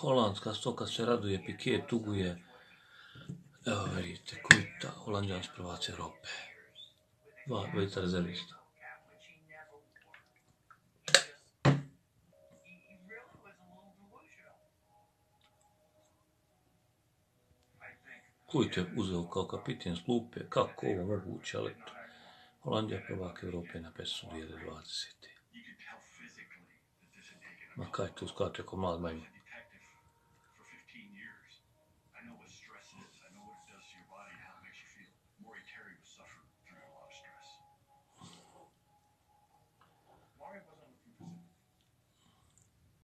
holandska stoka se raduje, Piquet tuguje. Evo vidite, Kuita, Holanđan s prvaci Europe. Vidite rezervista. Kuit je uzeo kao kapiten s klupe, kako ovo moguće, ali to. Holandija prvak Europe na pesu 2020. Ma kaj tu skače ko mlad majmun.